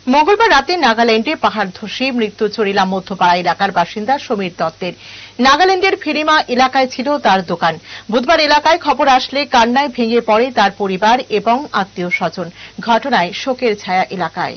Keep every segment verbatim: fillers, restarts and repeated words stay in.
মঙ্গলবার রাতে নাগাল্যান্ডে পাহাড় ধসে মৃত্যু চরিলাম মধ্যপাড়া এলাকার বাসিন্দা সমীর দত্তের। নাগাল্যান্ডের ফেরিমা এলাকায় ছিল তার দোকান। বুধবার এলাকায় খবর আসলে কান্নায় ভেঙে পড়ে তার পরিবার এবং আত্মীয় স্বজন। ঘটনায় শোকের ছায়া এলাকায়।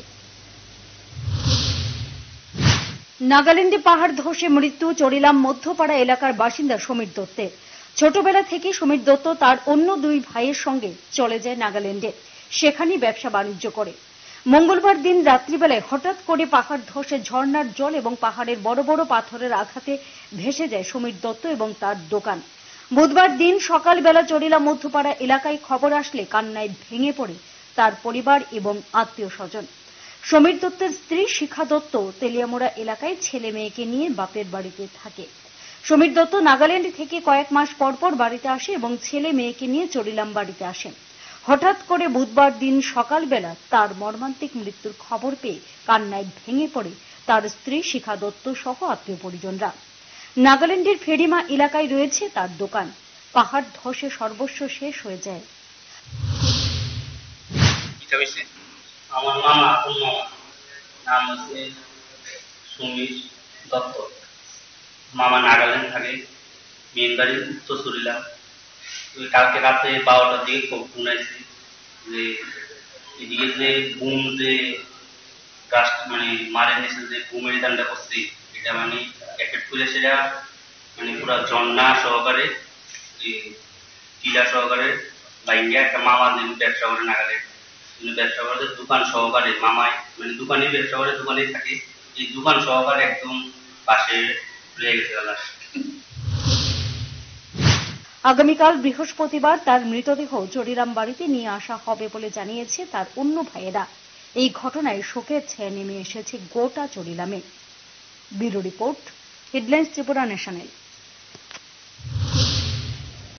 নাগাল্যান্ডে পাহাড় ধসে মৃত্যু চরিলাম মধ্যপাড়া এলাকার বাসিন্দা সমীর দত্তের। ছোটবেলা থেকে সমীর দত্ত তার অন্য দুই ভাইয়ের সঙ্গে চলে যায় নাগাল্যান্ডে, সেখানেই ব্যবসা বাণিজ্য করে। মঙ্গলবার দিন রাত্রিবেলায় হঠাৎ করে পাহাড় ধসে ঝর্ণার জল এবং পাহাড়ের বড় বড় পাথরের আঘাতে ভেসে যায় সমীর দত্ত এবং তার দোকান। বুধবার দিন সকালবেলা চরিলাম মধ্যপাড়া এলাকায় খবর আসলে কান্নায় ভেঙে পড়ে তার পরিবার এবং আত্মীয় স্বজন। সমীর দত্তের স্ত্রী শিখা দত্ত তেলিয়ামুড়া এলাকায় ছেলে মেয়েকে নিয়ে বাপের বাড়িতে থাকে। সমীর দত্ত নাগাল্যান্ড থেকে কয়েক মাস পর পর বাড়িতে আসে এবং ছেলে মেয়েকে নিয়ে চরিলাম বাড়িতে আসেন। হঠাৎ করে বুধবার দিন সকালবেলা তার মর্মান্তিক মৃত্যুর খবর পেয়ে কান্নায় ভেঙে পড়ে তার স্ত্রী শিখা দত্ত সহ আত্মীয় পরিজনরা। নাগাল্যান্ডের ফেরিমা এলাকায় রয়েছে তার দোকান। পাহাড় ধসে সর্বস্ব শেষ হয়ে যায়। আমার মামা আপন মামা নাম হচ্ছে সমীর দত্ত। মামা নাগাল্যান্ড থাকে, মেন বাড়ি উত্তর চরিলাম। কালকে রাতে বারোটার দিকে খুব ফোন আসছে যে এদিকে যে বুম যে গাছ মানে মারে নিচে যে বুমের দানটা করছে, এটা মানে প্যাকেট খুলে সেটা মানে পুরা ঝর্ণা সহকারে টিলা সহকারে বাইঙ্গা একটা মামা যে ব্যবসা করে নাগাল্যান্ড ব্যবসা করে দোকান সহকারে মামায় মানে দোকানে ব্যবসা করে দোকানেই থাকে, এই দোকান সহকারে একদম পাশে রয়ে গেছে। আগামীকাল বৃহস্পতিবার তার মৃতদেহ চরিলাম বাড়িতে নিয়ে আসা হবে বলে জানিয়েছে তার অন্য ভাইয়েরা। এই ঘটনায় শোকের ছায়া নেমে এসেছে গোটা চরিলামে। Bureau report, headlines Tripura national.